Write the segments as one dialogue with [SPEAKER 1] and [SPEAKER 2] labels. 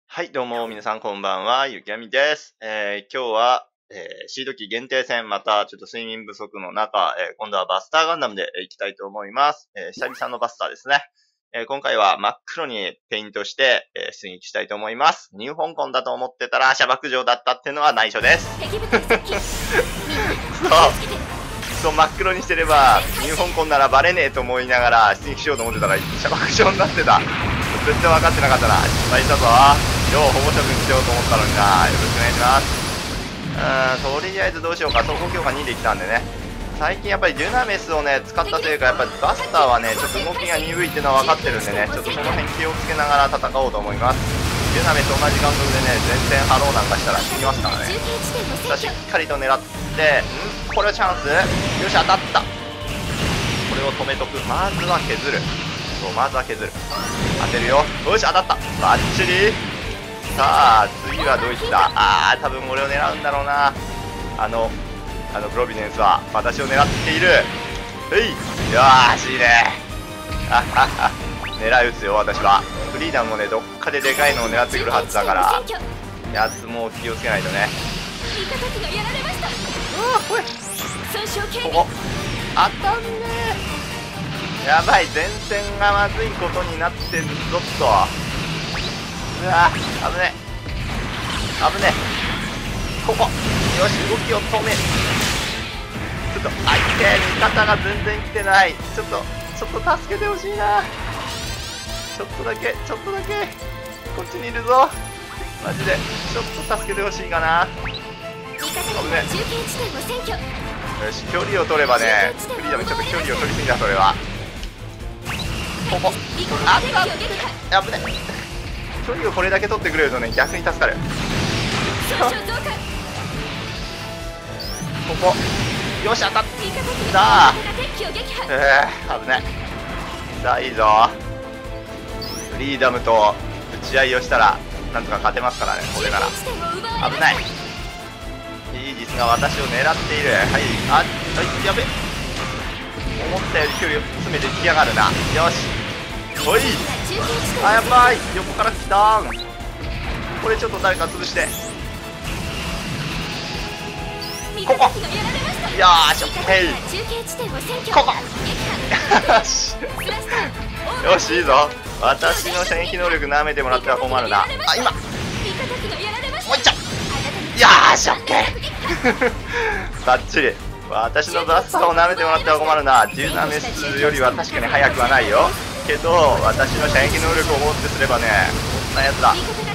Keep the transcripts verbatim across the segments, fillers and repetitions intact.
[SPEAKER 1] はい、どうも、皆さんこんばんは、ゆきあみです。えー、今日は、えー、シード機限定戦、またちょっと睡眠不足の中、えー、今度はバスターガンダムでいきたいと思います。えー、久々のバスターですね。えー、今回は真っ黒にペイントして、えー、出撃したいと思います。ニュー香港だと思ってたら、シャバク城だったっていうのは内緒です。そう。そう、真っ黒にしてれば、ニュー香港ならバレねえと思いながら出撃しようと思ってたら、シャバク城になってた。絶対分かってなかったな。失敗したぞ。よう保護色にしようと思ったのにな。よろしくお願いします。うーん、とりあえずどうしようか。走行強化にできたんでね。最近やっぱりデュナメスをね、使ったせいか、やっぱりバスターはね、ちょっと動きが鈍いっていうのは分かってるんでね、ちょっとその辺気をつけながら戦おうと思います。デュナメス同じ感覚でね、前線ハローなんかしたら死にますからね。さあ、しっかりと狙って、んこれはチャンス。よし、当たった。これを止めとく。まずは削る。そう、まずは削る。当てるよ。よし、当たった。バッチリ。さあ、次はどいつだ。あー、多分俺を狙うんだろうな。あの、あのプロビデンスは私を狙っている。はい。よーし、いいね。あはは。狙い撃つよ、私は。フリーダムもね、どっかででかいのを狙ってくるはずだから、やつも気をつけないとね。うわ、これ。ここ。当たんねー。やばい、前線がまずいことになってるぞっと。うわー、危ねえ。危ねえ。ここ。よし、動きを止め。ちょっと、あいて、味方が全然来てない。ちょっと、ちょっと助けてほしいな。ちょっとだけ、ちょっとだけ。こっちにいるぞ。マジで、ちょっと助けてほしいかな。危ねえ。よし、距離を取ればね、フリーダムちょっと距離を取りすぎだ、それは。ここ。あった。危ねえ。距離をこれだけ取ってくれるとね、逆に助かる。ここ。よし、当たった。えー、危ない。さあ、いいぞ。フリーダムと打ち合いをしたら、なんとか勝てますからね、これなら。危ない。イージスが私を狙っている。はい、あ、はい、やべ。思ったより距離を詰めてきやがるな。よし。おい。あ、やばい。横から来たーん。これちょっと誰か潰して。ここ。よーし、オッケー。ここ。よし。よし、いいぞ。私の射撃能力舐めてもらっては困るな。あ、今。もういっちゃ。よーし、オッケー。バッチリ。私のバスターを舐めてもらっては困るな。デュナメスよりは確かに速くはないよ。けど、私の射撃能力を持ってすればね、こんなやつだ。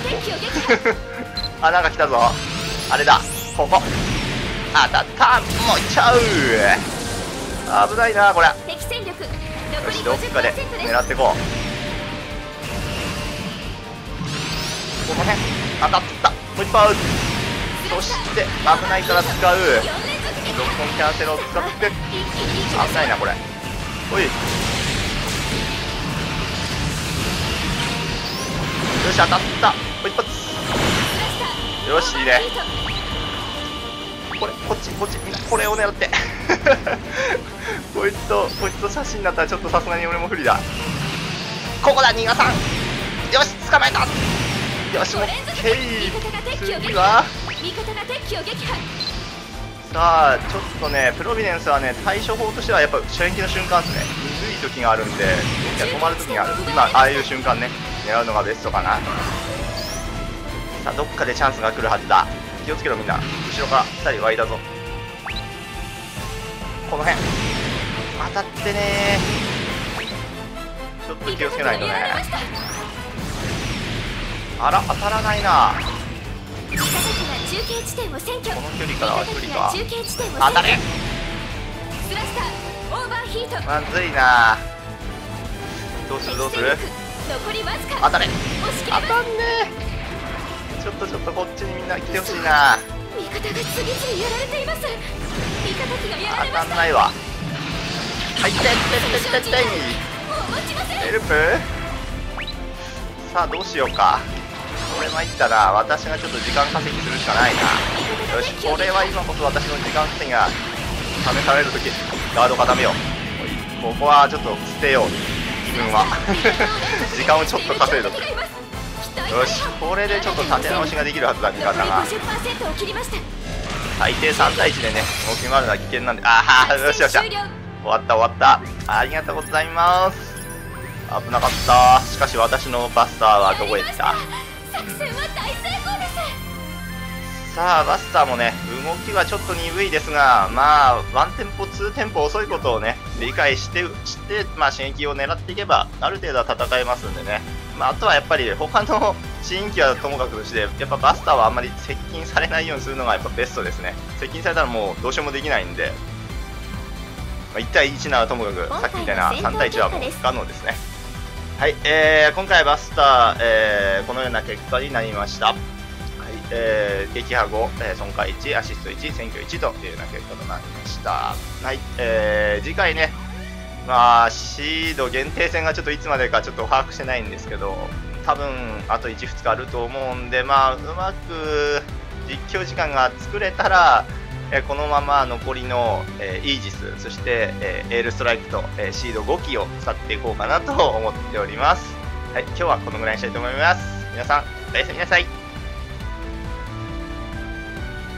[SPEAKER 1] あ、なんか来たぞ。あれだ。ここ。当たった。もういっちゃう。危ないな、これ。よし、どっかで狙ってこう。この辺。当たった。もう一発。そして、危ないから使う。ロックオンキャンセルを使って。危ないな、これ。おい。よし、当たった。もう一発。よし、いいね。これ、こっち、こっち、みんな、これを狙って。こいつと、こいつと写真だったらちょっとさすがに俺も不利だ。ここだ、ニガさん。よし、捕まえた。よし、オッケー。次はさあ、ちょっとね、プロビデンスはね、対処法としてはやっぱ射撃の瞬間ですね。鈍い時があるんで、動きが止まる時がある。今、ああいう瞬間ね。狙うのがベストかな。さあ、どっかでチャンスが来るはずだ。気をつけろみんな。後ろからふたり湧いたぞ。この辺当たってねー。ちょっと気をつけないとね。あら、当たらないな。この距離からは距離か。当たれ。まずいな。どうするどうする。当たれ。当たんねー。ちょっとちょっとこっちにみんな来てほしいな。当たんないわ。はい、てってってってってい。ヘルプ。さあ、どうしようか。これ参ったな。私がちょっと時間稼ぎするしかないな。よし、これは今こそ私の時間稼ぎが試されるとき。ガード固めよう。ここはちょっと捨てよう。自分は時間をちょっと稼いだと。よよし、これでちょっと立て直しができるはずだ味方が。最低さん対いちでね動き回るのは危険なんで、ああよしよし、終わった終わった、ありがとうございます。危なかった。しかし私のバスターはどこへ行った。さあバスターもね動きはちょっと鈍いですが、まあワンテンポツーテンポ遅いことをね理解してして、まあ、刺激を狙っていけばある程度は戦えますんでね、まあ、あとはやっぱり他の新規はともかくとして、やっぱバスターはあんまり接近されないようにするのがやっぱベストですね。接近されたらもうどうしようもできないんで、まあ、いち対いちならともかくさっきみたいなさん対いちはもう不可能ですね。はい、えー、今回バスター、えー、このような結果になりました。はい、えー、撃破ご、えー、損壊いち、アシストいち、占拠いちというような結果となりました。はい、えー、次回ね、まあシード限定戦がちょっといつまでかちょっと把握してないんですけど、多分あといち、ふつかあると思うんで、まあうまく実況時間が作れたら、えー、このまま残りの、えー、イージス、そして、えー、エールストライクと、えー、シードごきを使っていこうかなと思っております。はい、今日はこのぐらいにしたいと思います。皆さんおやすみなさい。